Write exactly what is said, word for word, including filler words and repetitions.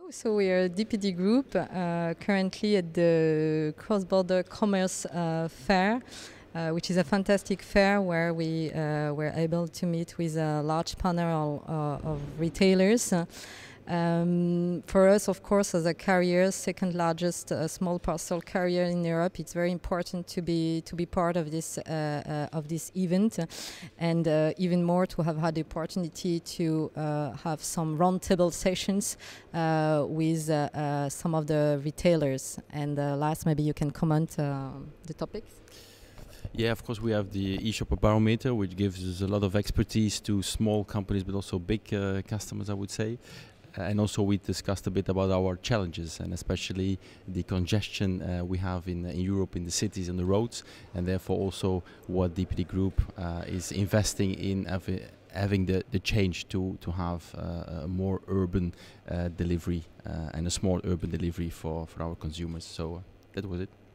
So we are a D P D Group, uh, currently at the Cross-Border Commerce uh, Fair, uh, which is a fantastic fair where we uh, were able to meet with a large panel uh, of retailers. Um, for us, of course, as a carrier, second largest uh, small parcel carrier in Europe, it's very important to be to be part of this uh, uh, of this event, and uh, even more to have had the opportunity to uh, have some roundtable sessions uh, with uh, uh, some of the retailers. And uh, last, maybe you can comment uh, the topics. Yeah, of course, we have the eShopper Barometer, which gives us a lot of expertise to small companies, but also big uh, customers, I would say. And also we discussed a bit about our challenges, and especially the congestion uh, we have in, in Europe, in the cities and the roads, and therefore also what D P D Group uh, is investing in having the, the change to, to have uh, a more urban uh, delivery uh, and a small urban delivery for, for our consumers. So uh, that was it.